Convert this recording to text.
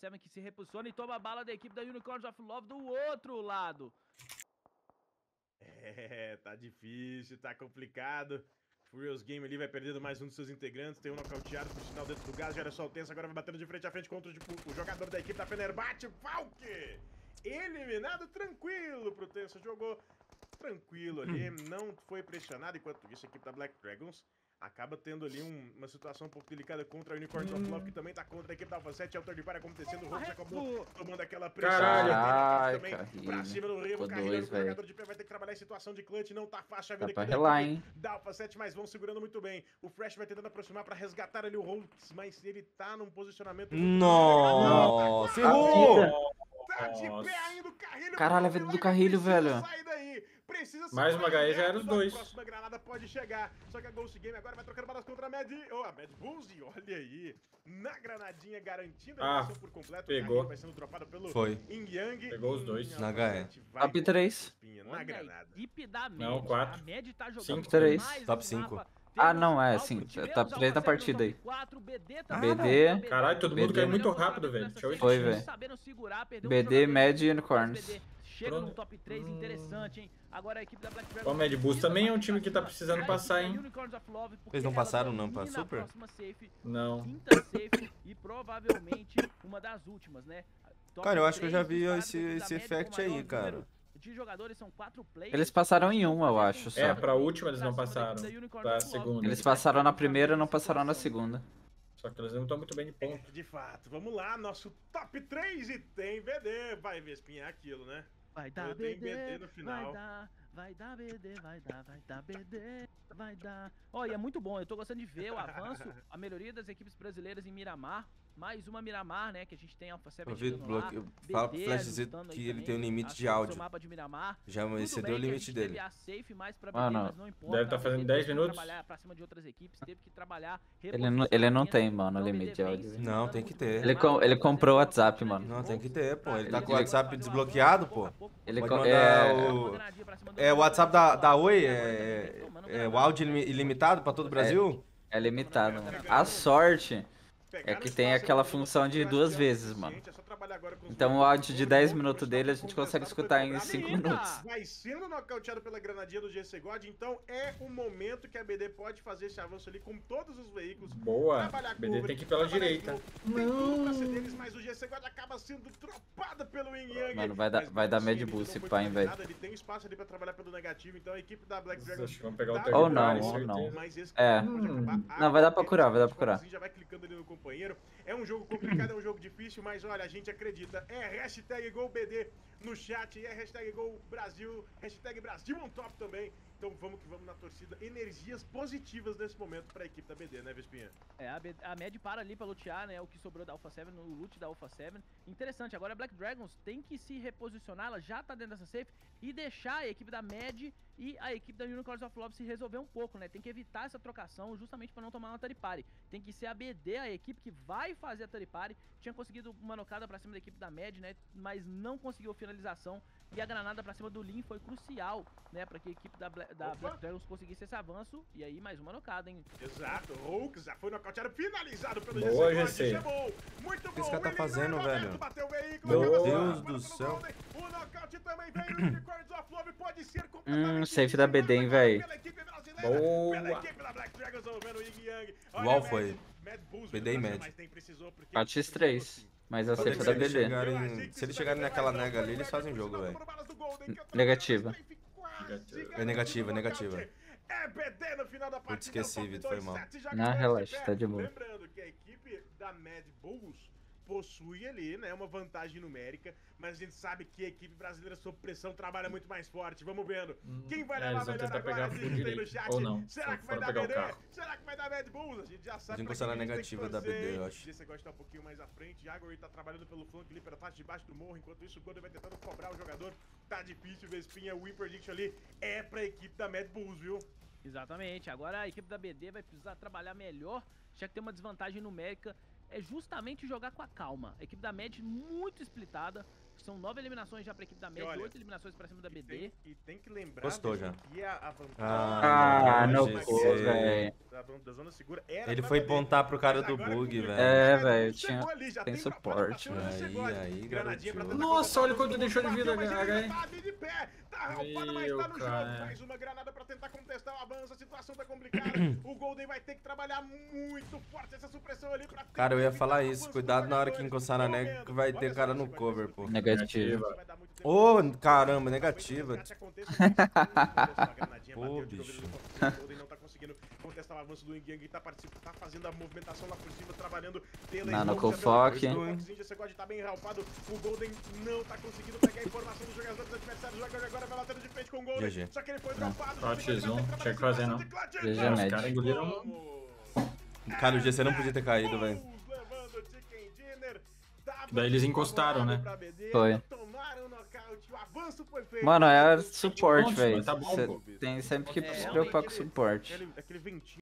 Alpha 7 que se reposiciona e toma a bala da equipe da Unicorns of Love do outro lado. Tá difícil, tá complicado. Furious Game ali vai perdendo mais um dos seus integrantes, tem um nocauteado por sinal dentro do gás, gera só o Tenso, agora vai batendo de frente a frente contra o jogador da equipe da Fenerbahçe, Falk! Eliminado tranquilo pro Tenso, jogou tranquilo ali, não foi pressionado, enquanto isso a equipe da Black Dragons acaba tendo ali uma situação um pouco delicada contra a Unicorns of Love, que também tá contra a equipe da Alpha 7, é o third party acontecendo, o Hulk acabou tomando aquela pressão. Caralho, também pra cima do Revo, carregando o jogador de pé, vai ter que trabalhar em situação de clutch, não tá fácil a vida aqui da equipe da Alpha 7, mas vão segurando muito bem. O Fresh vai tentando aproximar pra resgatar ali o Hulk, mas ele tá num posicionamento... Nossa, errou! Tá de pé ainda o Carrilho. Caralho, a vida do Carrilho, velho. Mais uma HE já era os dois. A próxima granada pode chegar. Só que a Ghost Game agora vai trocando balas contra a Mad... a Mad Bulls. E olha aí. Na granadinha garantindo a missão por completo. Pegou. Vai sendo dropado pelo Ing Yang. Pegou os dois. Na HE. Top 3. Na granada. Não, 4. 5, 3. Top 5. Ah, não, é, sim. Top 3 da partida aí. BD. Caralho, todo mundo caiu muito rápido, velho. Foi, velho. BD, Mad e Unicorns. Chega no top 3, interessante, hein? Agora a equipe da Black Dragons... O Mad Bulls também é um time que tá precisando passar, hein? Eles não passaram não pra Super? Não. Quinta safe e provavelmente uma das últimas, né? Cara, eu acho que eu já vi esse effect aí, cara. De jogadores são 4 players. Eles passaram em uma, eu acho, só. É, pra última eles não passaram. Pra segunda. Eles passaram na primeira e não passaram na segunda. Só que eles não estão muito bem de ponto. De fato, vamos lá, nosso top 3 e tem BD. Vai, Vespinha, é aquilo, né? Vai dar BD no final. Vai dar BD, vai dar BD, vai dar... Olha, é muito bom, eu tô gostando de ver o avanço, a melhoria das equipes brasileiras em Miramar. Mais uma Miramar, né, que a gente tem Alpha 7 fala pro Flashzito que ele tem um limite de áudio. Já excedeu o limite dele. Deve estar fazendo 10 minutos. Ele não tem, mano, limite de áudio. Não, tem que ter. Ele comprou o WhatsApp, mano. Não, tem que ter, pô. Ele tá com o WhatsApp desbloqueado, pô. Ele pode mandar o WhatsApp da Oi, o áudio ilimitado pra todo o Brasil? É limitado, mano. A sorte é que tem aquela função de 2 vezes, mano. Então o áudio de 10 minutos dele a gente consegue escutar em 5 minutos. Vai sendo nocauteado pela granadinha do GC God, então é o momento que a BD pode fazer esse avanço ali com todos os veículos. Boa, BD tem que ir pela direita. Tem tudo pra ser deles, mas o GC God acaba sendo dropado pelo Yin Yang. Mano, vai dar Mad Bull esse pai, velho. Ele tem espaço ali pra trabalhar pelo negativo, então a equipe da Black Dragons... Ou não, ou não. É, não, vai dar pra curar, vai dar pra curar. Já vai clicando ali no companheiro. É um jogo complicado, é um jogo difícil, mas olha, a gente acredita. É hashtag GolBD no chat, e é hashtag GolBrasil, hashtag Brasil on top também. Então vamos que vamos na torcida. Energias positivas nesse momento pra equipe da BD, né, Vespinha? É, a Mad para ali pra lutear, né, o que sobrou da Alpha 7, no loot da Alpha 7. Interessante, agora a Black Dragons tem que se reposicionar, ela já tá dentro dessa safe, e deixar a equipe da Mad e a equipe da Unicorns of Love se resolver um pouco, né? Tem que evitar essa trocação justamente pra não tomar uma Taripari. Tem que ser a BD, a equipe que vai fazer a Taripari. Tinha conseguido uma nocada pra cima da equipe da Mad, né, mas não conseguiu finalização. E a granada pra cima do Lin foi crucial, né, pra que a equipe da Black Dragons conseguisse esse avanço. E aí, mais uma nocada, hein? Exato, Hulk já foi nocauteado, finalizado pelo Boa, GC. Muito bom, o que esse cara tá fazendo, velho? Meu Deus do céu. O nocaute também veio, o Unicorns of Love pode ser completamente... Safe da BD, hein, velho. Boa. Igual foi. BD e Mad. 4x3. Mas a safe da BD. Se eles chegarem naquela nega ali, eles fazem jogo, velho. Negativa. É negativa, é negativa. É BD no final da partida. Putz, esqueci, Vitor, foi mal. Não, relaxa, tá de boa. Lembrando que a equipe da Mad Bulls possui ali, né, uma vantagem numérica, mas a gente sabe que a equipe brasileira sob pressão trabalha muito mais forte. Vamos vendo. Quem vai levar eles vão melhor tentar agora? pegar full direito, ou não. Será que vai dar BD? Será que vai dar Mad Bulls? A gente já sabe. Eles encostaram na negativa da BD, eu acho. Você gosta de estar um pouquinho mais à frente. Jagor tá trabalhando pelo flanco ali pela parte de baixo do morro, enquanto isso o Golden vai tentando cobrar o jogador. Tá difícil, Vespinha, o win prediction ali é pra equipe da Mad Bulls, viu? Exatamente, agora a equipe da BD vai precisar trabalhar melhor, já que tem uma desvantagem numérica, é justamente jogar com a calma. A equipe da Mad muito splitada, São 9 eliminações já pra equipe da MED, 8 eliminações pra cima da BD. E tem que lembrar Gostou já. que a vantagem... não cu, velho. Da zona segura ele foi pontar pro cara do bug, velho. É, velho, tem suporte. Aí, garotinho. Nossa, olha quanto deixou de vida, HE. Tá rampado, mas tá no jogo. Mais uma granada pra tentar contestar o avanço. A situação tá complicada. O Golden vai ter que trabalhar muito forte essa supressão ali pra... Cara, eu ia falar isso. Cuidado na hora que encostar na nega que vai ter cara no cover, pô. Negativa. Ô, caramba, negativa. Pô, bicho. O Golden não tá conseguindo contestar o avanço do Yang, tá fazendo a movimentação lá por cima, trabalhando pela Nanocofoque. Tá bem ralpado. O Golden não tá conseguindo pegar a informação dos jogadores adversários. Agora vai latendo de frente com o Golden. GG. Só que ele foi dropado. X1, tinha que fazer não. GG, os caras engoliram. Cara, o GC não podia ter caído, velho. Daí eles encostaram, né? Foi. Mano, é suporte, velho. Tá bom, tem sempre que se preocupar com suporte.